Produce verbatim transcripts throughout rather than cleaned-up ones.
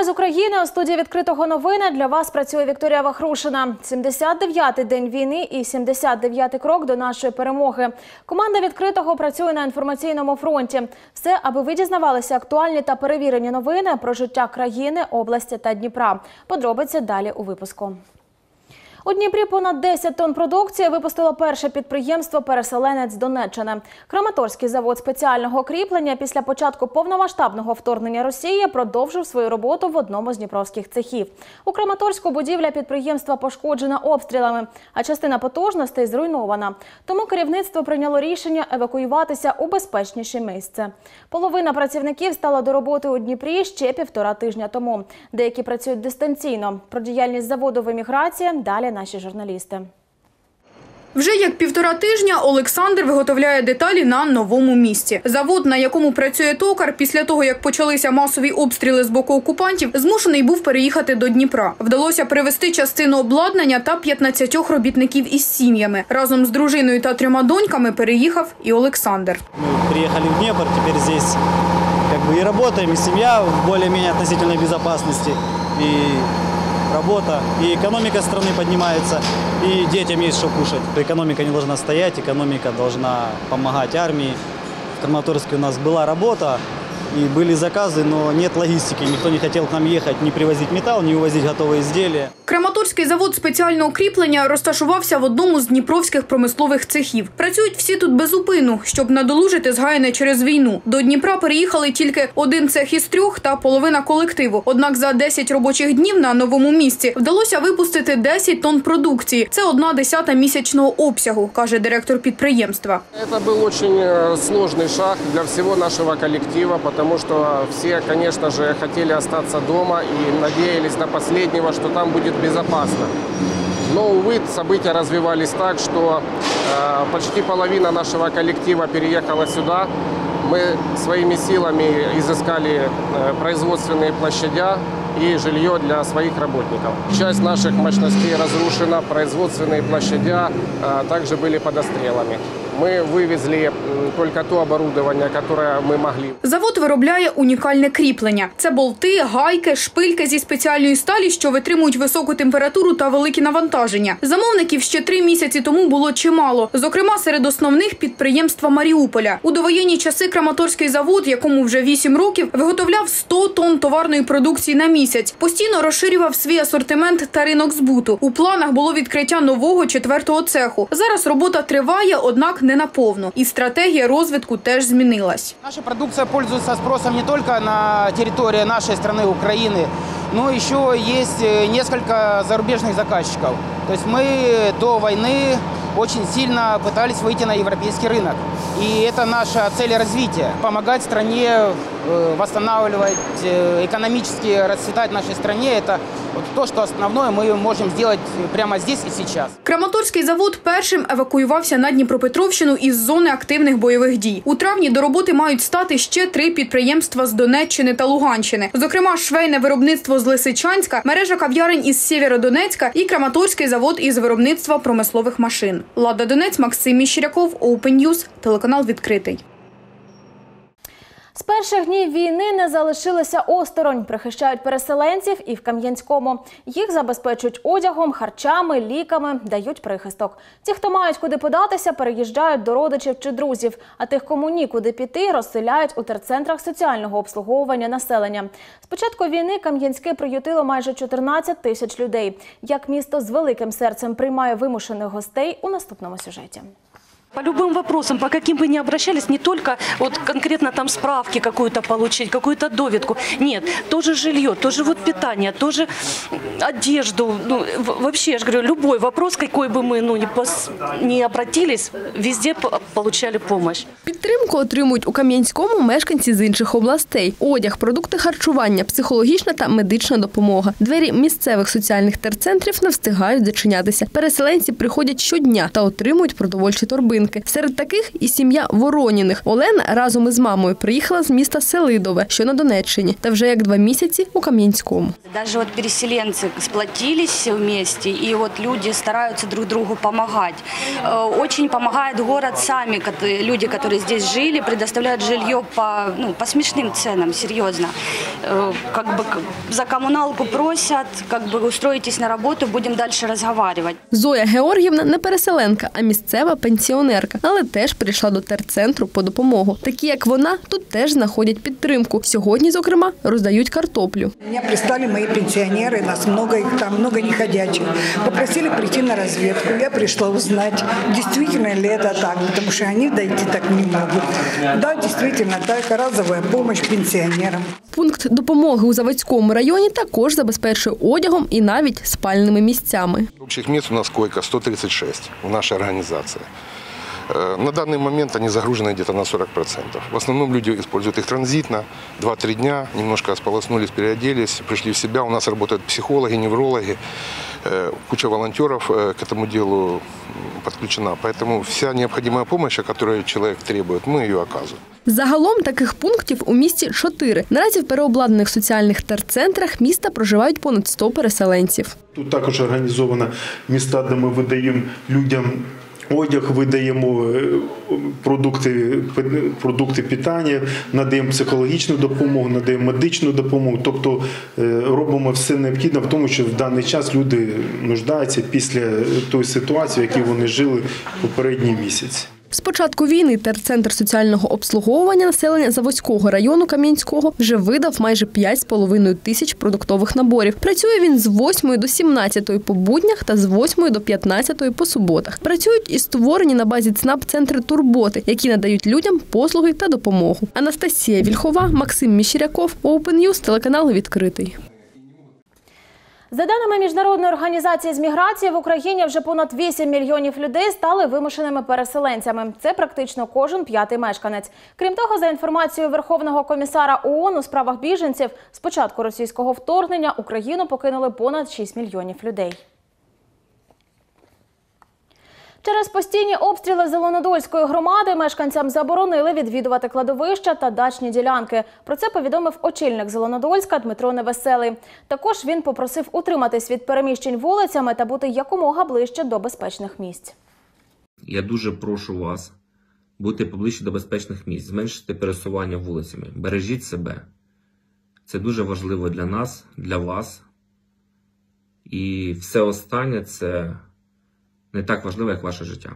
з України. У студії «Відкритого новини» для вас працює Вікторія Вахрушина. сімдесят дев'ятий день війни і сімдесят дев'ятий крок до нашої перемоги. Команда «Відкритого» працює на інформаційному фронті. Все, аби ви дізнавалися актуальні та перевірені новини про життя країни, області та Дніпра. Подробиці далі у випуску. У Дніпрі понад десять тонн продукції випустило перше підприємство-переселенець з Донеччини. Краматорський завод спеціального кріплення після початку повномасштабного вторгнення Росії продовжив свою роботу в одному з дніпровських цехів. У Краматорську будівля підприємства пошкоджена обстрілами, а частина потужностей зруйнована. Тому керівництво прийняло рішення евакуюватися у безпечніше місце. Половина працівників стала до роботи у Дніпрі ще півтора тижня тому. Деякі працюють дистанційно. Про діяльність заводу в еміграції далі наші журналісти. Вже як півтора тижня Олександр виготовляє деталі на новому місці. Завод, на якому працює токар, після того, як почалися масові обстріли з боку окупантів, змушений був переїхати до Дніпра. Вдалося привезти частину обладнання та п'ятнадцятьох робітників із сім'ями. Разом з дружиною та трьома доньками переїхав і Олександр. Ми приїхали в Дніпр, тепер тут как бы и работаем, и семья в более-менее относительной безопасности, и работа, и экономика страны поднимается, и детям есть что кушать. Экономика не должна стоять, экономика должна помогать армии. В Краматорске у нас была работа, и были заказы, но нет логистики. Никто не хотел к нам ехать, не привозить металл, не увозить готовые изделия. Краматорський завод спеціального кріплення розташувався в одному з дніпровських промислових цехів. Працюють всі тут без упину, щоб надолужити згаяне через війну. До Дніпра переїхали тільки один цех із трьох та половина колективу. Однак за десять робочих днів на новому місці вдалося випустити десять тонн продукції. Це одна десята місячного обсягу, каже директор підприємства. Це був дуже складний шаг для всього нашого колективу, тому що всі, звісно ж, хотіли залишитися вдома і сподівалися до останнього, що там буде безопасно. Но, увы, события развивались так, что э, почти половина нашего коллектива переехала сюда. Мы своими силами изыскали э, производственные площадя и жилье для своих работников. Часть наших мощностей разрушена, производственные площадя э, также были под обстрелами. Ми вивезли тільки те обладнання, яке ми могли. Завод виробляє унікальне кріплення. Це болти, гайки, шпильки зі спеціальної сталі, що витримують високу температуру та великі навантаження. Замовників ще три місяці тому було чимало. Зокрема, серед основних – підприємства Маріуполя. У довоєнні часи Краматорський завод, якому вже вісім років, виготовляв сто тонн товарної продукції на місяць. Постійно розширював свій асортимент та ринок збуту. У планах було відкриття нового четвертого цеху. Зараз робота триває, однак не наповну. І стратегія розвитку теж змінилась. Наша продукція пользуется спросом не тільки на території нашої країни, України, но еще есть несколько зарубежных заказчиков. То есть мы до войны очень сильно пытались выйти на европейский рынок. И это наша цель развития. Помогать стране восстанавливать, экономически расцветать нашей стране. Это то, что основное мы можем сделать прямо здесь и сейчас. Краматорський завод першим евакуювався на Дніпропетровщину із зони активних бойових дій. У травні до роботи мають стати ще три підприємства з Донеччини та Луганщини. Зокрема, швейне виробництво з Лисичанська, мережа кав'ярень із Сєвєродонецька і Краматорський завод із виробництва промислових машин. Лада Донець, Максим Міщеряков, Open News, телеканал «Відкритий». З перших днів війни не залишилися осторонь. Прихищають переселенців і в Кам'янському. Їх забезпечують одягом, харчами, ліками, дають прихисток. Ті, хто мають куди податися, переїжджають до родичів чи друзів. А тих, кому нікуди піти, розселяють у терцентрах соціального обслуговування населення. З початку війни Кам'янське приютило майже чотирнадцять тисяч людей. Як місто з великим серцем приймає вимушених гостей у наступному сюжеті. По любым вопросам, по каким бы ни обращались, не только вот конкретно там справки какую-то получить, какую-то доведку. Нет, тоже жилье, тоже вот питание, тоже одежду. Ну, вообще, я же говорю, любой вопрос, какой бы мы ну, не, пос... не обратились, везде получали помощь. Підтримку отримують у Кам'янському мешканці з інших областей. Одяг, продукти харчування, психологічна та медична допомога. Двері місцевих соціальних терцентрів не встигають зачинятися. Переселенці приходять щодня та отримують продовольчі торбинки. родзинки. Серед таких і сім'я Вороніних. Олена разом із мамою приїхала з міста Селидове, що на Донеччині, та вже як два місяці у Кам'янському. Даже вот переселенцы сплотились вместе, и вот люди стараются друг другу помогать. Очень помогает город сами, люди, которые здесь жили, предоставляют жилье по, ну, по смешным ценам, серьезно. Как бы за коммуналку просят, как бы устроитесь на работу, будем дальше разговаривать. Зоя Георгіївна не переселенка, а місцева пенсіонерка, але теж прийшла до терцентру по допомогу. Такі, як вона, тут теж знаходять підтримку. Сьогодні, зокрема, роздають картоплю. Меня пристали мои пенсионеры, нас много, их там много неходячих. Попросили прийти на разведку. Я пришла узнать, действительно ли это так, потому что они дойти так не могут. Да, действительно так, разовая помощь пенсионерам. Пункт допомоги у Заводському районі також забезпечує одягом і навіть спальними місцями. Общих мест у нас койка сто тридцать шесть в нашей организации. На данный момент они загружены где-то на сорок процентов. В основном люди используют их транзитно, два-три дня, немножко сполоснулись, переоделись, пришли в себя. У нас работают психологи, неврологи, куча волонтеров к этому делу подключена. Поэтому вся необходимая помощь, которую человек требует, мы ее оказываем. Загалом таких пунктів у місті чотири. Наразі в переобладнаних соціальних терцентрах міста проживають понад сто переселенців. Тут також організовано міста, де ми видаємо людям одяг, видаємо продукти, продукти питання, надаємо психологічну допомогу, надаємо медичну допомогу. Тобто робимо все необхідне в тому, що в даний час люди нуждаються після тої ситуації, в якій вони жили попередній місяць. З початку війни терцентр соціального обслуговування населення Заводського району Кам'янського вже видав майже п'ять з половиною тисяч продуктових наборів. Працює він з восьмої до сімнадцятої по буднях та з восьмої до п'ятнадцятої по суботах. Працюють і створені на базі ЦНАП центри турботи, які надають людям послуги та допомогу. Анастасія Вільхова, Максим Міщеряков, Open News, телеканал «Відкритий». За даними Міжнародної організації з міграції, в Україні вже понад вісім мільйонів людей стали вимушеними переселенцями. Це практично кожен п'ятий мешканець. Крім того, за інформацією Верховного комісара ООН у справах біженців, з початку російського вторгнення Україну покинули понад шість мільйонів людей. Через постійні обстріли Зеленодольської громади мешканцям заборонили відвідувати кладовища та дачні ділянки. Про це повідомив очільник Зеленодольська Дмитро Невеселий. Також він попросив утриматись від переміщень вулицями та бути якомога ближче до безпечних місць. Я дуже прошу вас бути поближче до безпечних місць, зменшити пересування вулицями. Бережіть себе. Це дуже важливо для нас, для вас. І все останнє – це не так важливо, як ваше життя.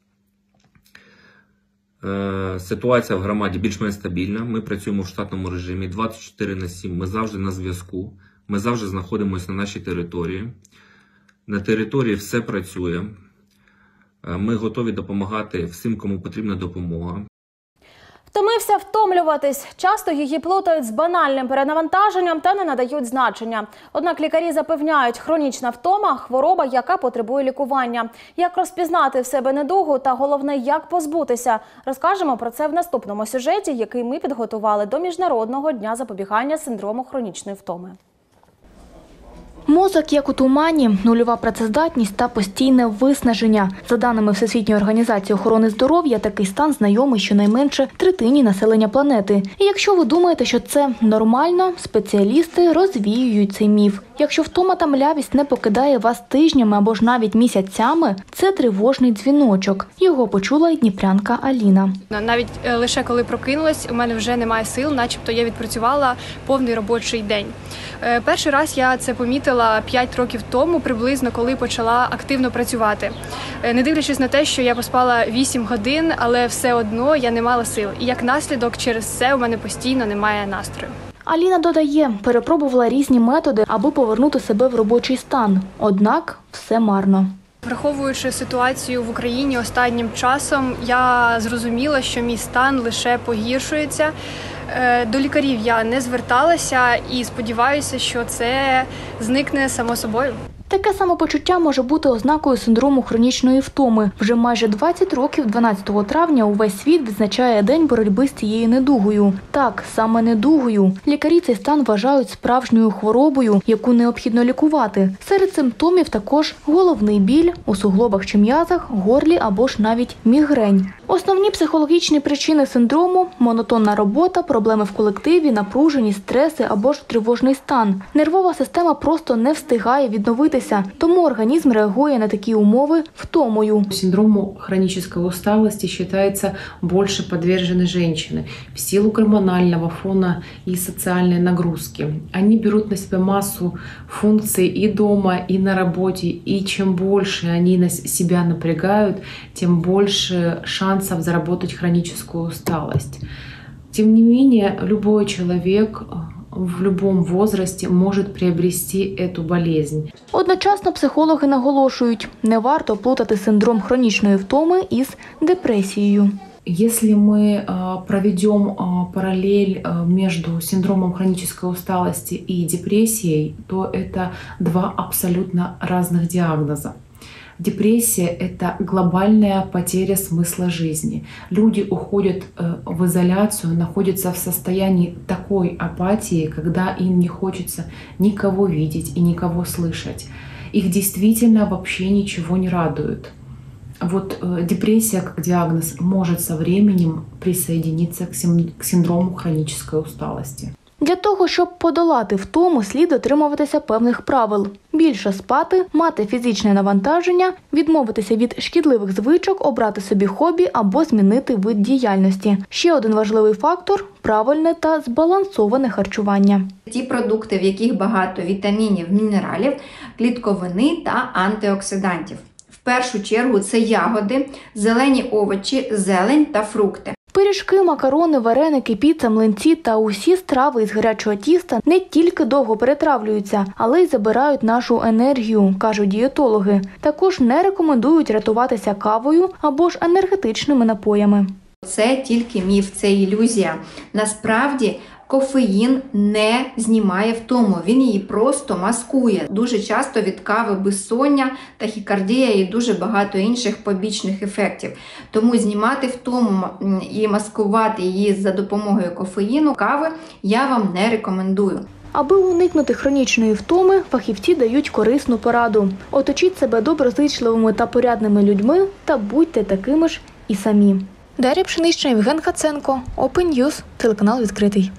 Е, ситуація в громаді більш-менш стабільна. Ми працюємо в штатному режимі двадцять чотири на сім. Ми завжди на зв'язку. Ми завжди знаходимося на нашій території. На території все працює. Е, ми готові допомагати всім, кому потрібна допомога. Втомився втомлюватись. Часто її плутають з банальним перенавантаженням та не надають значення. Однак лікарі запевняють, хронічна втома – хвороба, яка потребує лікування. Як розпізнати в себе недугу та головне, як позбутися – розкажемо про це в наступному сюжеті, який ми підготували до Міжнародного дня запобігання синдрому хронічної втоми. Мозок як у тумані, нульова працездатність та постійне виснаження. За даними Всесвітньої організації охорони здоров'я, такий стан знайомий щонайменше третині населення планети. І якщо ви думаєте, що це нормально, спеціалісти розвіюють цей міф. Якщо втома та млявість не покидає вас тижнями або ж навіть місяцями, це тривожний дзвіночок. Його почула й дніпрянка Аліна. Навіть лише коли прокинулась, у мене вже немає сил, начебто я відпрацювала повний робочий день. Перший раз я це помітила п'ять років тому, приблизно, коли почала активно працювати. Не дивлячись на те, що я поспала вісім годин, але все одно я не мала сил. І як наслідок через це у мене постійно немає настрою. Аліна додає, перепробувала різні методи, аби повернути себе в робочий стан. Однак все марно. Враховуючи ситуацію в Україні останнім часом, я зрозуміла, що мій стан лише погіршується. До лікарів я не зверталася і сподіваюся, що це зникне само собою. Таке самопочуття може бути ознакою синдрому хронічної втоми. Вже майже двадцять років дванадцятого травня увесь світ відзначає День боротьби з цією недугою. Так, саме недугою. Лікарі цей стан вважають справжньою хворобою, яку необхідно лікувати. Серед симптомів також головний біль у суглобах чи м'язах, горлі або ж навіть мігрень. Основні психологічні причини синдрому – монотонна робота, проблеми в колективі, напруженість, стреси або ж тривожний стан. Нервова система просто не встигає відновитися, тому організм реагує на такі умови втомою. Синдрому хронической усталости считается больше подвержены женщины в силу гормонального фона и социальной нагрузки. Они берут на себя массу функций и дома, и на работе, и чем больше они на себя напрягают, тем больше шансов заработать хроническую усталость. Тем не менее, любой человек в любом возрасте может приобрести эту болезнь. Одночасно психологи наголошують, не варто плутати синдром хронічної втоми із депресією. Если мы проведем параллель между синдромом хронической усталости и депрессией, то это два абсолютно разных диагноза. Депрессия – это глобальная потеря смысла жизни. Люди уходят в изоляцию, находятся в состоянии такой апатии, когда им не хочется никого видеть и никого слышать. Их действительно вообще ничего не радует. Вот депрессия как диагноз может со временем присоединиться к синдрому хронической усталости. Для того, щоб подолати втому, слід дотримуватися певних правил. Більше спати, мати фізичне навантаження, відмовитися від шкідливих звичок, обрати собі хобі або змінити вид діяльності. Ще один важливий фактор – правильне та збалансоване харчування. Ті продукти, в яких багато вітамінів, мінералів, клітковини та антиоксидантів. В першу чергу це ягоди, зелені овочі, зелень та фрукти. Пиріжки, макарони, вареники, піца, млинці та усі страви із гарячого тіста не тільки довго перетравлюються, але й забирають нашу енергію, кажуть дієтологи. Також не рекомендують рятуватися кавою або ж енергетичними напоями. Це тільки міф, це ілюзія. Насправді кофеїн не знімає втому, він її просто маскує. Дуже часто від кави безсоння, тахікардія і дуже багато інших побічних ефектів. Тому знімати втому і маскувати її за допомогою кофеїну, кави я вам не рекомендую. Аби уникнути хронічної втоми, фахівці дають корисну пораду. Оточіть себе доброзичливими та порядними людьми та будьте такими ж і самі. Дар'я Пшенична, Євген Хаценко, Open News, телеканал «Відкритий».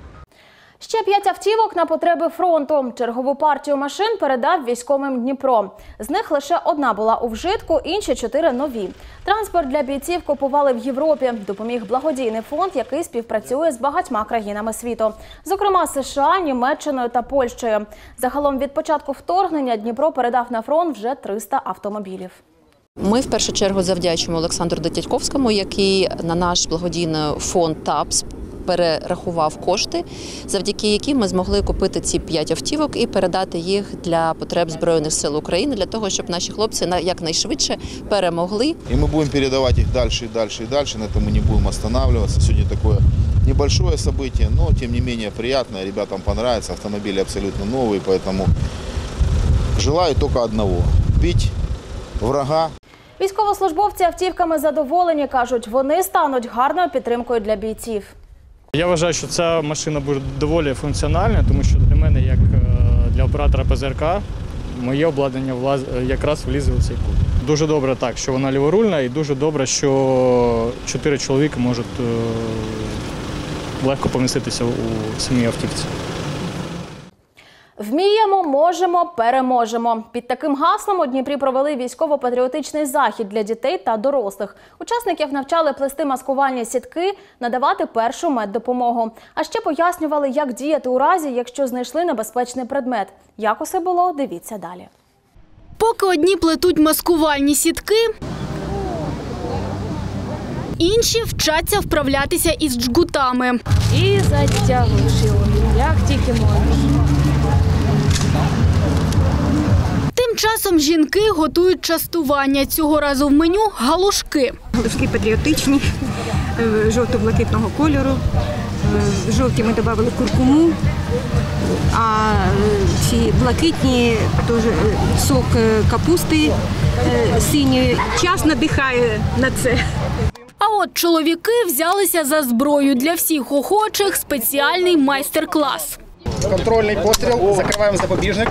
Ще п'ять автівок на потреби фронту. Чергову партію машин передав військовим Дніпро. З них лише одна була у вжитку, інші чотири нові. Транспорт для бійців купували в Європі. Допоміг благодійний фонд, який співпрацює з багатьма країнами світу. Зокрема, США, Німеччиною та Польщею. Загалом від початку вторгнення Дніпро передав на фронт вже триста автомобілів. Ми в першу чергу завдячуємо Олександру Дитятьковському, який на наш благодійний фонд ТАПС перерахував кошти, завдяки яким ми змогли купити ці п'ять автівок і передати їх для потреб Збройних сил України, для того, щоб наші хлопці якнайшвидше перемогли. І ми будемо передавати їх далі, і далі, і далі, на цьому не будемо останавливатися. Сьогодні таке небольшое событие, но тем не менее приятное, ребятам понравится, автомобили абсолютно новые, поэтому желаю только одного – бить врага. Військовослужбовці автівками задоволені, кажуть, вони стануть гарною підтримкою для бійців. Я вважаю, що ця машина буде доволі функціональна, тому що для мене, як для оператора ПЗРК, моє обладнання якраз влізе у цей кут. Дуже добре так, що вона ліворульна, і дуже добре, що чотири чоловіки можуть легко поміститися у самій автівці. Вміємо, можемо, переможемо. Під таким гаслом у Дніпрі провели військово-патріотичний захід для дітей та дорослих. Учасників навчали плести маскувальні сітки, надавати першу меддопомогу. А ще пояснювали, як діяти у разі, якщо знайшли небезпечний предмет. Як усе було, дивіться далі. Поки одні плетуть маскувальні сітки, інші вчаться вправлятися із джгутами. І затягуєш його, як тільки можеш. Тим часом жінки готують частування. Цього разу в меню – галушки. Галушки патріотичні, жовто-блакитного кольору, жовті ми додали куркуму, а ці блакитні теж сок капусти синьої. Час надихає на це. А от чоловіки взялися за зброю. Для всіх охочих спеціальний майстер-клас. Контрольний постріл, закриваємо запобіжник.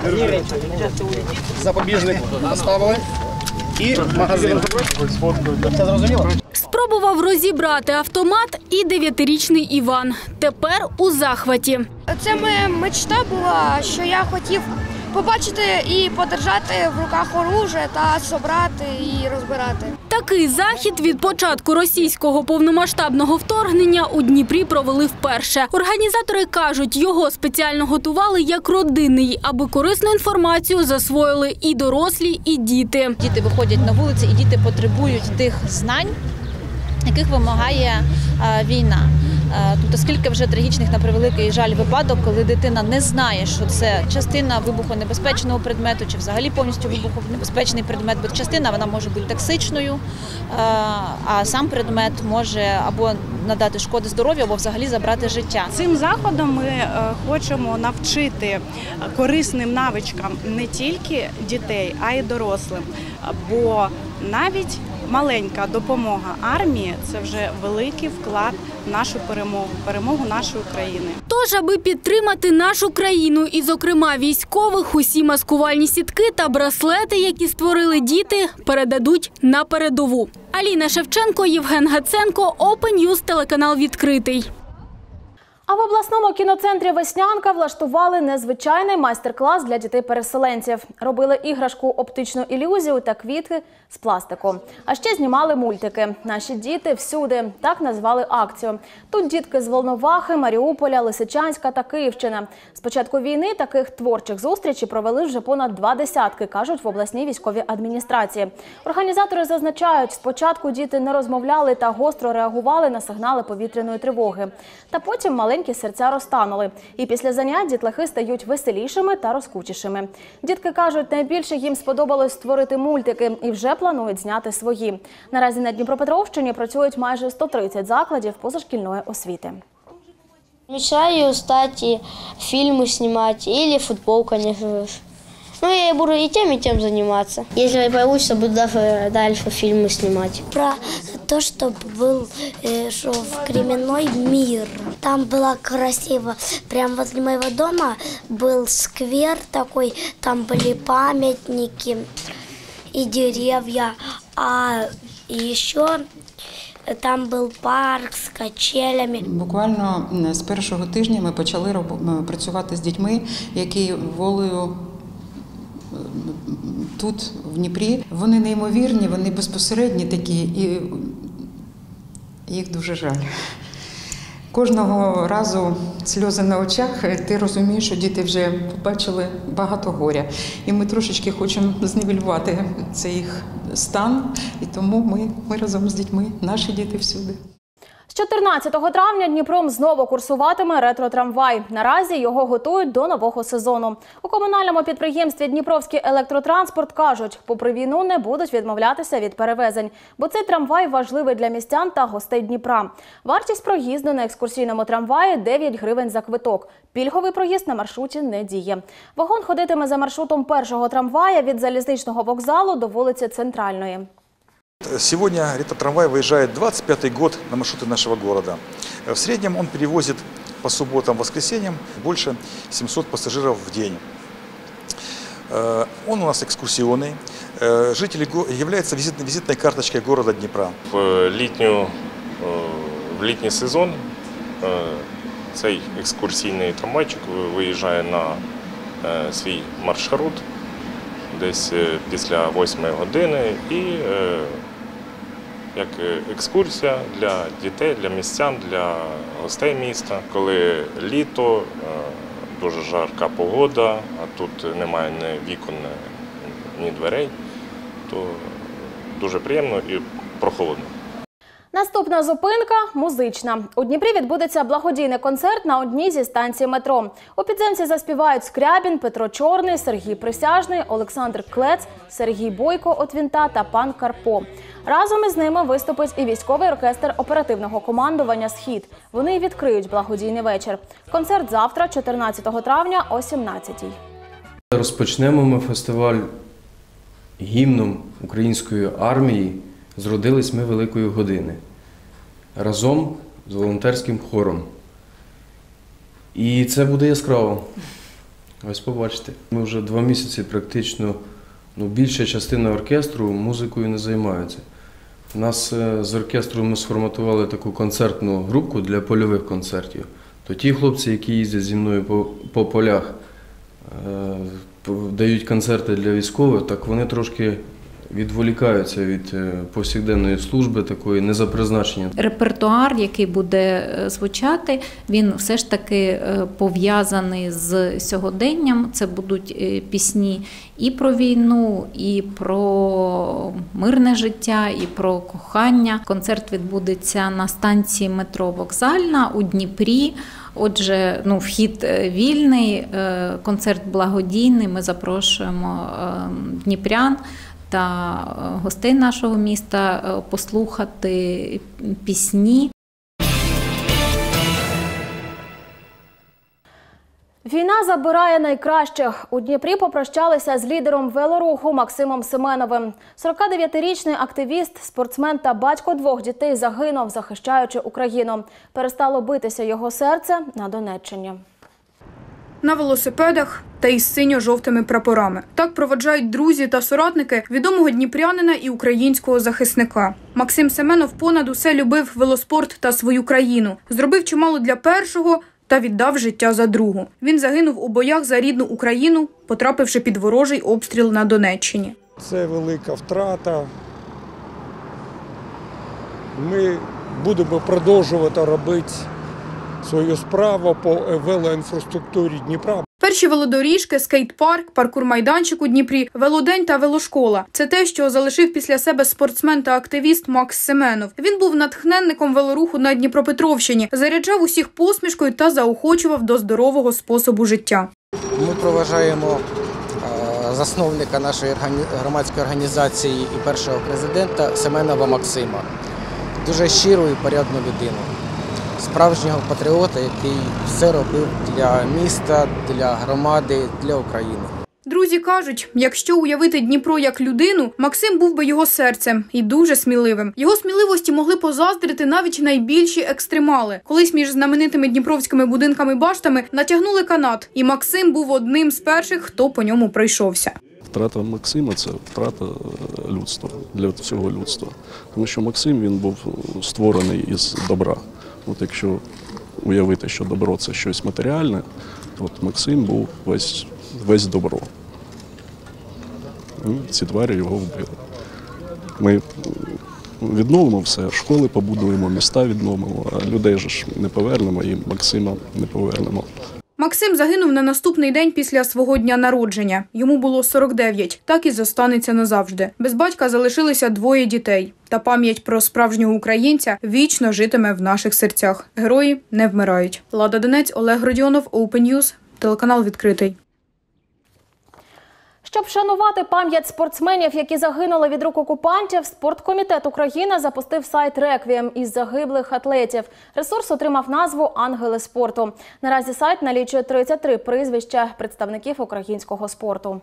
Запобіжник поставили. І магазин. Це зрозуміло? Спробував розібрати автомат і дев'ятирічний Іван. Тепер у захваті. Це моя мечта була, що я хотів побачити і подержати в руках оружие та зібрати і розбирати. Такий захід від початку російського повномасштабного вторгнення у Дніпрі провели вперше. Організатори кажуть, його спеціально готували як родинний, аби корисну інформацію засвоїли і дорослі, і діти. Діти виходять на вулиці, і діти потребують тих знань, яких вимагає війна. Тобто, скільки вже трагічних, на превеликий жаль, випадок, коли дитина не знає, що це частина вибухонебезпечного предмету, чи взагалі повністю вибухонебезпечний предмет, бо частина вона може бути токсичною, а сам предмет може або надати шкоди здоров'ю, або взагалі забрати життя. Цим заходом ми хочемо навчити корисним навичкам не тільки дітей, а й дорослим, бо навіть маленька допомога армії – це вже великий вклад в нашу перемогу, перемогу нашої країни. Тож, аби підтримати нашу країну і, зокрема, військових, усі маскувальні сітки та браслети, які створили діти, передадуть на передову. Аліна Шевченко, Євген Гаценко, Open News, телеканал «Відкритий». А в обласному кіноцентрі «Веснянка» влаштували незвичайний майстер-клас для дітей-переселенців. Робили іграшку «Оптичну ілюзію» та квіти з пластику. А ще знімали мультики «Наші діти всюди» – так назвали акцію. Тут дітки з Волновахи, Маріуполя, Лисичанська та Київщини. З початку війни таких творчих зустрічей провели вже понад два десятки, кажуть в обласній військовій адміністрації. Організатори зазначають, спочатку діти не розмовляли та гостро реагували на сигнали повітряної тривоги. Та потім маленькі серця розтанули. І після занять дітлахи стають веселішими та розкутішими. Дітки кажуть, найбільше їм сподобалось створити мультики і вже планують зняти свої. Наразі на Дніпропетровщині працюють майже сто тридцять закладів позашкільної освіти. Мечтаю стать фильмы снимать или футбол, конечно. Ну, я буду и тем, и тем заниматься. Если получится, буду дальше фильмы снимать. Про то, что был что в кременной мир. Там было красиво. Прямо возле моего дома был сквер такой, там были памятники и деревья. А еще там був парк з качелями. Буквально з першого тижня ми почали працювати з дітьми, які волею тут, в Дніпрі. Вони неймовірні, вони безпосередні такі, і їх дуже жаль. Кожного разу сльози на очах, ти розумієш, що діти вже побачили багато горя. І ми трошечки хочемо знівелювати цей їх стан, і тому ми, ми разом з дітьми, наші діти всюди. З чотирнадцятого травня Дніпром знову курсуватиме ретро-трамвай. Наразі його готують до нового сезону. У комунальному підприємстві «Дніпровський електротранспорт» кажуть, попри війну не будуть відмовлятися від перевезень, бо цей трамвай важливий для містян та гостей Дніпра. Вартість проїзду на екскурсійному трамваї – дев'ять гривень за квиток. Пільговий проїзд на маршруті не діє. Вагон ходитиме за маршрутом першого трамвая від залізничного вокзалу до вулиці Центральної. Сегодня ретро-трамвай выезжает двадцать пятый год на маршруты нашего города. В среднем он перевозит по субботам, воскресеньям больше семисот пассажиров в день. Он у нас экскурсионный. Жители является визитной карточкой города Дніпра. В, літню, в літній сезон цей екскурсійний трамвайчик виїжджає на свій маршрут десь після восьмої години і як екскурсія для дітей, для містян, для гостей міста. Коли літо, дуже жарка погода, а тут немає ні вікон, ні дверей, то дуже приємно і прохолодно. Наступна зупинка – музична. У Дніпрі відбудеться благодійний концерт на одній зі станцій метро. У підземці заспівають Скрябін, Петро Чорний, Сергій Присяжний, Олександр Клец, Сергій Бойко от Вінта та пан Карпо. Разом із ними виступить і військовий оркестр оперативного командування «Схід». Вони відкриють благодійний вечір. Концерт завтра, чотирнадцятого травня о сімнадцятій. Розпочнемо ми фестиваль гімном української армії «Зродились ми великої години» разом з волонтерським хором. І це буде яскраво. Ось побачите. Ми вже два місяці практично, ну, більша частина оркестру музикою не займається. У нас з оркестру ми сформатували таку концертну групку для польових концертів. То ті хлопці, які їздять зі мною по, по полях, е, дають концерти для військових, так вони трошки відволікаються від повсякденної служби, такої не за призначенням. Репертуар, який буде звучати, він все ж таки пов'язаний з сьогоденням. Це будуть пісні і про війну, і про мирне життя, і про кохання. Концерт відбудеться на станції метро «Вокзальна» у Дніпрі. Отже, ну, вхід вільний, концерт благодійний. Ми запрошуємо дніпрян та гостей нашого міста послухати пісні. Війна забирає найкращих. У Дніпрі попрощалися з лідером велоруху Максимом Семеновим. сорокадев'ятирічний активіст, спортсмен та батько двох дітей загинув, захищаючи Україну. Перестало битися його серце на Донеччині. На велосипедах та із синьо-жовтими прапорами. Так проводжають друзі та соратники відомого дніпрянина і українського захисника. Максим Семенов понад усе любив велоспорт та свою країну. Зробив чимало для першого та віддав життя за другу. Він загинув у боях за рідну Україну, потрапивши під ворожий обстріл на Донеччині. Це велика втрата. Ми будемо продовжувати робити свою справу по велоінфраструктурі Дніпра. Перші велодоріжки, скейт-парк, паркур-майданчик у Дніпрі, велодень та велошкола – це те, що залишив після себе спортсмен та активіст Макс Семенов. Він був натхненником велоруху на Дніпропетровщині, заряджав усіх посмішкою та заохочував до здорового способу життя. Ми проважаємо засновника нашої громадської організації і першого президента Семенова Максима. Дуже щиру і порядну людину. Справжнього патріота, який все робив для міста, для громади, для України. Друзі кажуть, якщо уявити Дніпро як людину, Максим був би його серцем і дуже сміливим. Його сміливості могли позаздрити навіть найбільші екстремали. Колись між знаменитими дніпровськими будинками-баштами натягнули канат, і Максим був одним з перших, хто по ньому пройшовся. Втрата Максима – це втрата людства, для всього людства. Тому що Максим, він був створений із добра. От якщо уявити, що добро – це щось матеріальне, от Максим був весь, весь добро. І ці тварі його вбили. Ми відновимо все, школи побудуємо, міста відновимо, а людей ж не повернемо і Максима не повернемо. Максим загинув на наступний день після свого дня народження. Йому було сорок дев'ять. Так і зостанеться назавжди. Без батька залишилися двоє дітей. Та пам'ять про справжнього українця вічно житиме в наших серцях. Герої не вмирають. Лада Донець, Олег Родіонов, Open News, телеканал «Відкритий». Щоб вшанувати пам'ять спортсменів, які загинули від рук окупантів, Спорткомітет України запустив сайт «Реквієм» із загиблих атлетів. Ресурс отримав назву «Ангели спорту». Наразі сайт налічує тридцять три прізвища представників українського спорту.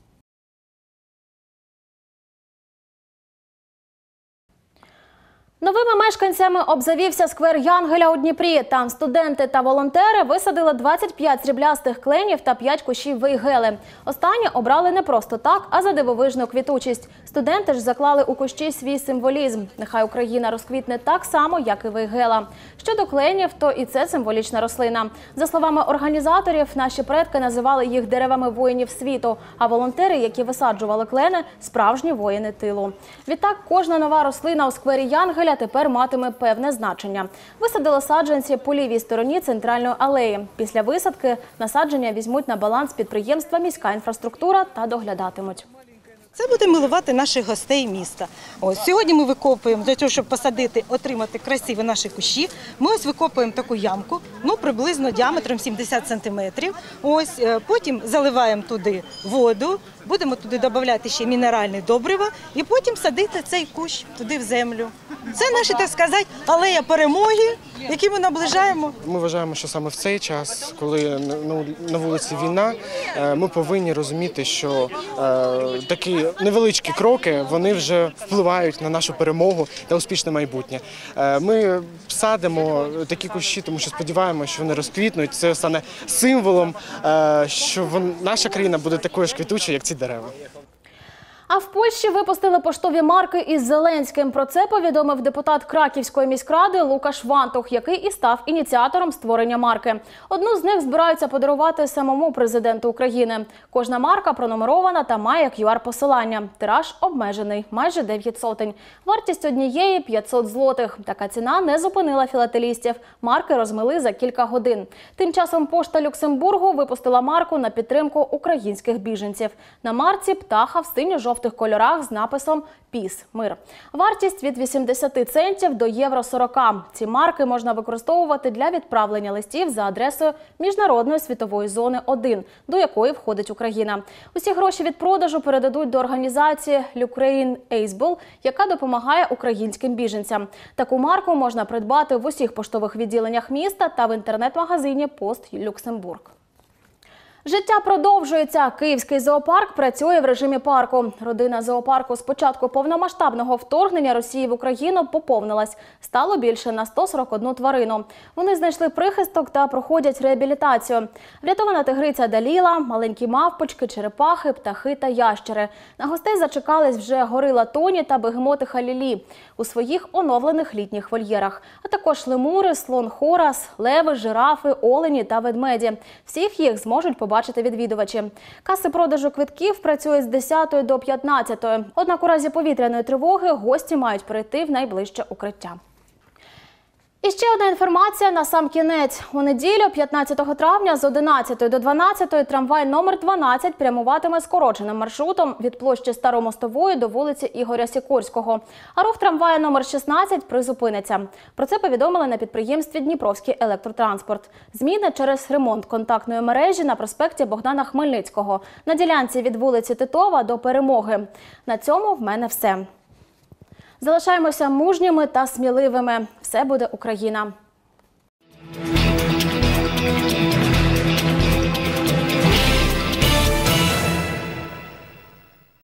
Новими мешканцями обзавівся сквер Янгеля у Дніпрі. Там студенти та волонтери висадили двадцять п'ять сріблястих кленів та п'ять кущів вейгели. Останні обрали не просто так, а за дивовижну квітучість. Студенти ж заклали у кущі свій символізм. Нехай Україна розквітне так само, як і вейгела. Щодо кленів, то і це символічна рослина. За словами організаторів, наші предки називали їх деревами воїнів світу, а волонтери, які висаджували клени – справжні воїни тилу. Відтак, кожна нова рослина у сквері Янгеля тепер матиме певне значення. Висадили саджанці по лівій стороні центральної алеї. Після висадки насадження візьмуть на баланс підприємства «Міська інфраструктура» та доглядатимуть. Це буде милувати наших гостей міста. Ось сьогодні ми викопуємо для того, щоб посадити, отримати красиві наші кущі. Ми ось викопуємо таку ямку, ну приблизно діаметром сімдесят сантиметрів. Ось потім заливаємо туди воду, будемо туди додавати ще мінеральні добрива і потім садити цей кущ туди в землю. Це наші, так сказати, алея перемоги, які ми наближаємо. Ми вважаємо, що саме в цей час, коли на вулиці війна, ми повинні розуміти, що такі невеличкі кроки, вони вже впливають на нашу перемогу та успішне майбутнє. Ми садимо такі кущі, тому що сподіваємося, що вони розквітнуть. Це стане символом, що наша країна буде такою ж квітучою, як ці дерева. А в Польщі випустили поштові марки із Зеленським. Про це повідомив депутат Краківської міськради Лукаш Вантух, який і став ініціатором створення марки. Одну з них збираються подарувати самому президенту України. Кожна марка пронумерована та має кю ар-посилання. Тираж обмежений – майже дев'ять сотень. Вартість однієї – п'ятсот злотих. Така ціна не зупинила філателістів. Марки розмили за кілька годин. Тим часом пошта Люксембургу випустила марку на підтримку українських біженців. На марці птаха в синьо-жовтих в кольорах з написом «Піс» – мир. Вартість від вісімдесяти центів до євро сорок. Ці марки можна використовувати для відправлення листів за адресою Міжнародної світової зони один, до якої входить Україна. Усі гроші від продажу передадуть до організації Ukraine Able, яка допомагає українським біженцям. Таку марку можна придбати в усіх поштових відділеннях міста та в інтернет-магазині «Пост Люксембург». Життя продовжується. Київський зоопарк працює в режимі парку. Родина зоопарку з початку повномасштабного вторгнення Росії в Україну поповнилась. Стало більше на сто сорок одну тварину. Вони знайшли прихисток та проходять реабілітацію. Врятована тигриця Даліла, маленькі мавпочки, черепахи, птахи та ящери. На гостей зачекались вже горила Тоні та бегемотиха Лілі у своїх оновлених літніх вольєрах. А також лемури, слон Хорас, леви, жирафи, олені та ведмеді. Всіх їх зможуть побачити бачити відвідувачі. Каси продажу квитків працюють з десятої до п'ятнадцятої. Однак у разі повітряної тривоги гості мають перейти в найближче укриття. І ще одна інформація на сам кінець. У неділю, п'ятнадцятого травня, з одинадцятої до дванадцятої трамвай номер дванадцять прямуватиме скороченим маршрутом від площі Старомостової до вулиці Ігоря Сікорського. А рух трамвая номер шістнадцять призупиниться. Про це повідомили на підприємстві «Дніпровський електротранспорт». Зміни через ремонт контактної мережі на проспекті Богдана Хмельницького на ділянці від вулиці Титова до Перемоги. На цьому в мене все. Залишаємося мужніми та сміливими. Все буде Україна!